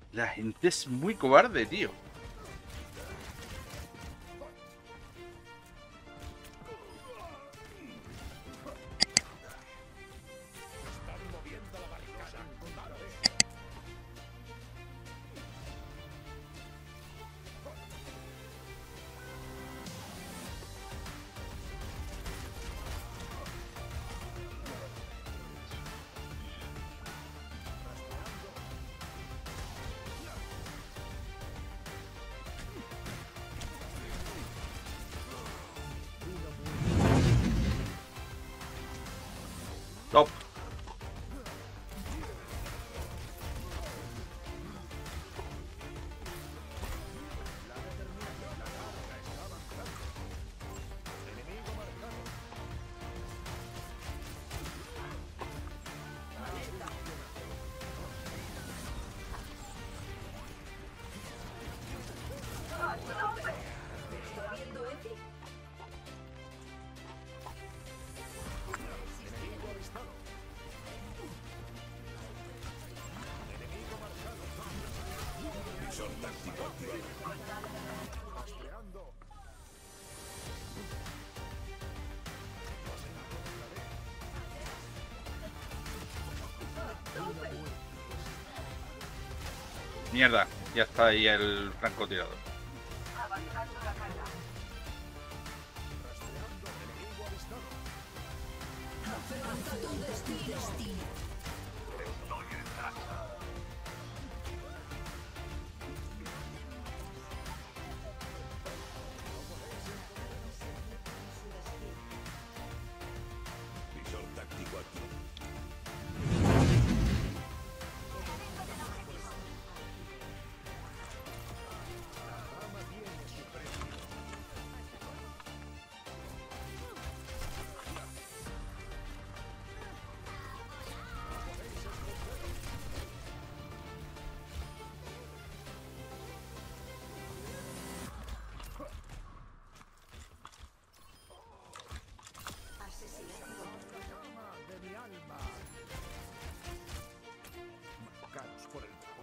La gente es muy cobarde, tío. Top. Mierda, ya está ahí el francotirador. Visor táctico aquí. Marcados por el dragón.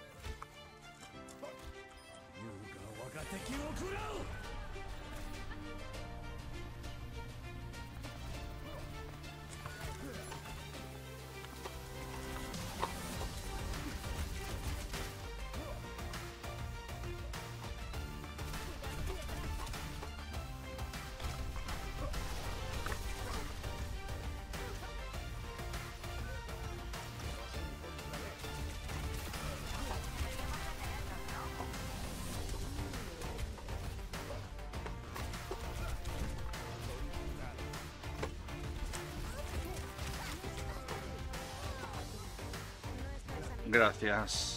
Gracias.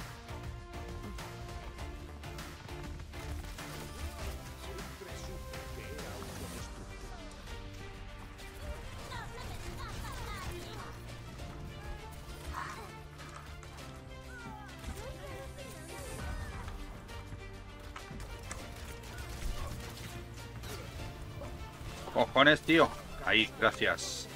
Cojones, tío. Ahí, gracias.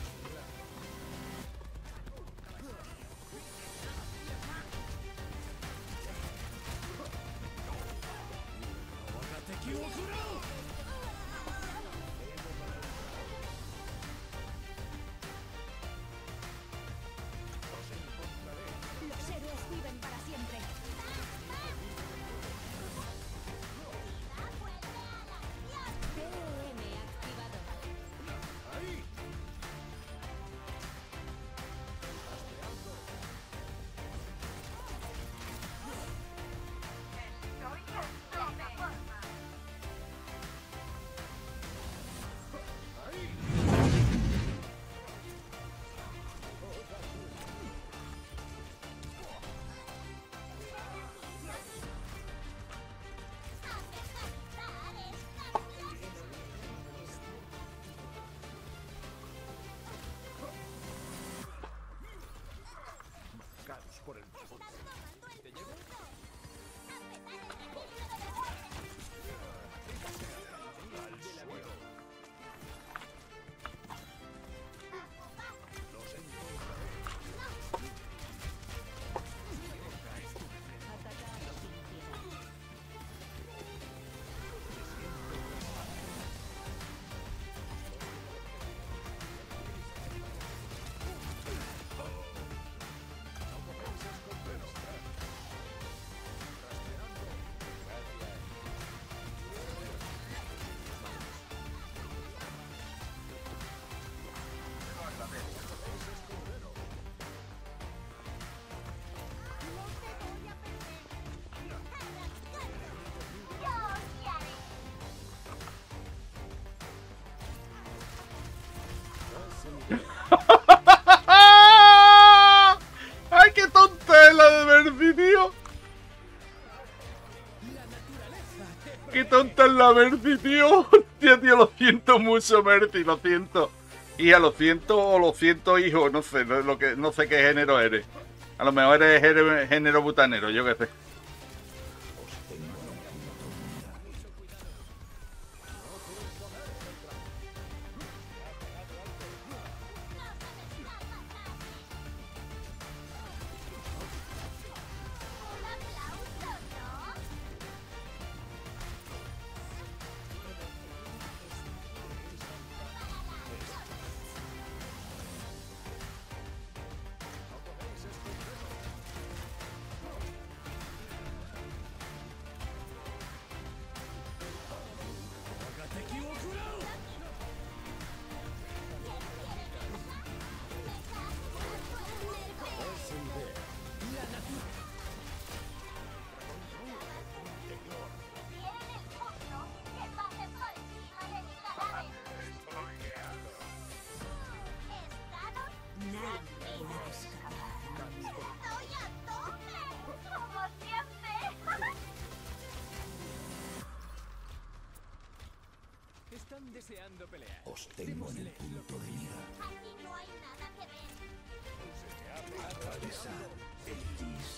Los héroes viven para siempre. TM activado. Marcados por el dragón. Al suelo. Los encontraré. Qué tonta es la Mercy, tío. Hostia, tío, lo siento mucho, Mercy, lo siento. Hija, lo siento o lo siento, hijo, no sé, no sé qué género eres. A lo mejor eres género butanero, yo qué sé. Están deseando pelear. Os tengo en el punto de mira. Aquí no hay nada que ver. Atravesad el Tis.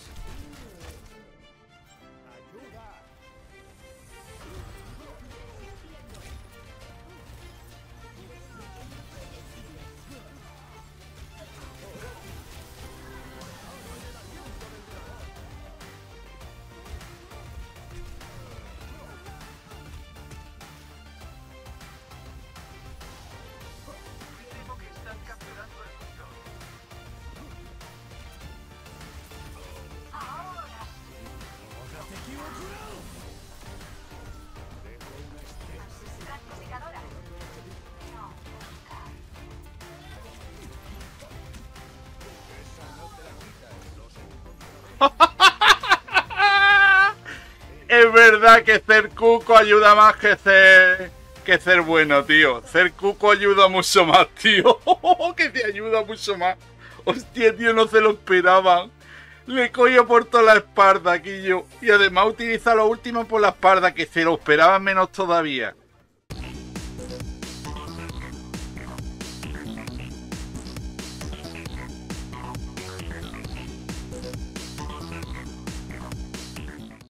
Es verdad que ser cuco ayuda más que ser bueno, tío. Ser cuco ayuda mucho más, tío. Que te ayuda mucho más. Hostia, tío, no se lo esperaban. Le cogió por toda la espalda, aquí yo. Y además utiliza lo último por la espalda, que se lo esperaban menos todavía.